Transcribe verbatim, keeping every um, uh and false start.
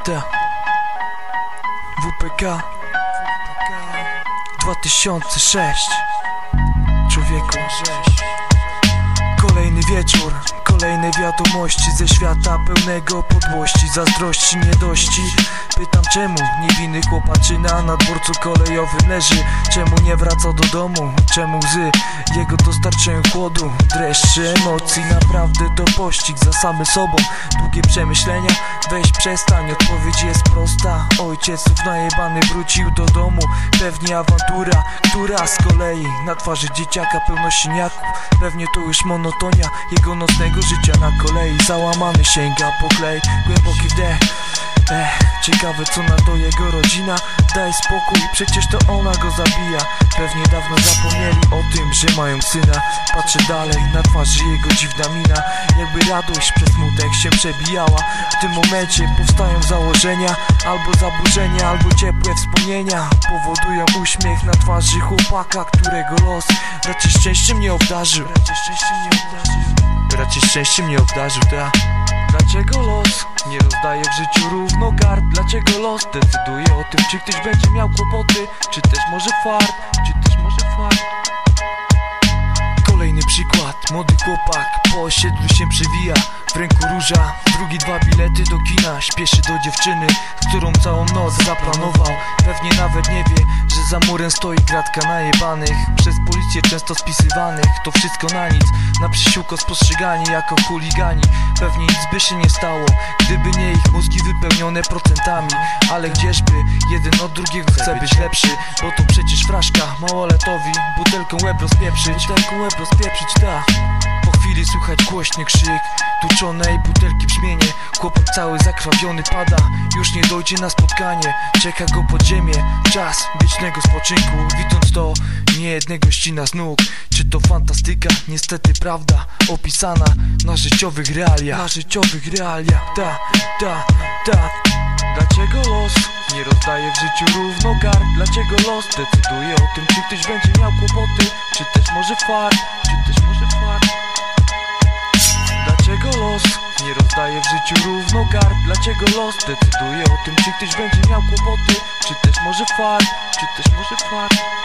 T W P K dwa tysiące sześć. Człowieku, kolejny wieczór, kolejne wiadomości ze świata pełnego podłości, zazdrości, niedości. Pytam czemu niewinny chłopaczyna na dworcu kolejowym leży. Czemu nie wraca do domu? Czemu łzy jego dostarczają chłodu, dreszczy emocji? Naprawdę to pościg za samym sobą, długie przemyślenia. Weź przestań, odpowiedź jest prosta. Ojcieców najebany wrócił do domu. Pewnie awantura, która z kolei na twarzy dzieciaka pełno siniaków. Pewnie to już monotonia jego nocnego życia na kolei. Załamany sięga po klej, głęboki wdech. Ech, ciekawe co na to jego rodzina. Daj spokój, przecież to ona go zabija. Pewnie dawno zapomnieli o tym, że mają syna. Patrzę dalej, na twarzy jego dziwna mina, jakby radość przez smutek się przebijała. W tym momencie powstają założenia, albo zaburzenia, albo ciepłe wspomnienia powodują uśmiech na twarzy chłopaka, którego los raczej szczęściem nie obdarzył. Raczej szczęściem nie obdarzył. Raczej szczęściem nie obdarzył, tak? Dlaczego los nie rozdaje w życiu równo kart? Dlaczego los decyduje o tym, czy ktoś będzie miał kłopoty, czy też może fart, czy też może fart? Kolejny przykład, młody chłopak po osiedlu się przewija. W ręku róża, drugi dwa bilety do kina. Śpieszy do dziewczyny, z którą całą noc zaplanował. Pewnie nawet nie wie, że za murem stoi kratka najebanych, przez policję często spisywanych. To wszystko na nic, na przysiłko spostrzegani jako chuligani. Pewnie nic by się nie stało, gdyby nie ich mózgi wypełnione procentami. Ale gdzieżby, jeden od drugiego chce być lepszy, bo to przecież fraszka małoletowi butelką łeb rozpieprzyć. Butelką łeb rozpieprzyć, tak. Po chwili słychać głośny krzyk, tłuczonej butelki brzmienie. Chłopak cały zakrwawiony pada, już nie dojdzie na spotkanie. Czeka go podziemie, czas wiecznego spoczynku. Widząc to, niejednego ścina z nóg. Czy to fantastyka? Niestety prawda opisana na życiowych realiach. Na życiowych realiach, ta, ta, ta. Dlaczego los nie rozdaje w życiu równo kart? Dlaczego los decyduje o tym, czy ktoś będzie miał kłopoty, czy też może fart, czy też może fart? Dlaczego los nie rozdaje w życiu równo kart? Dlaczego los decyduje o tym, czy ktoś będzie miał kłopoty, czy też może fart, czy też może fart?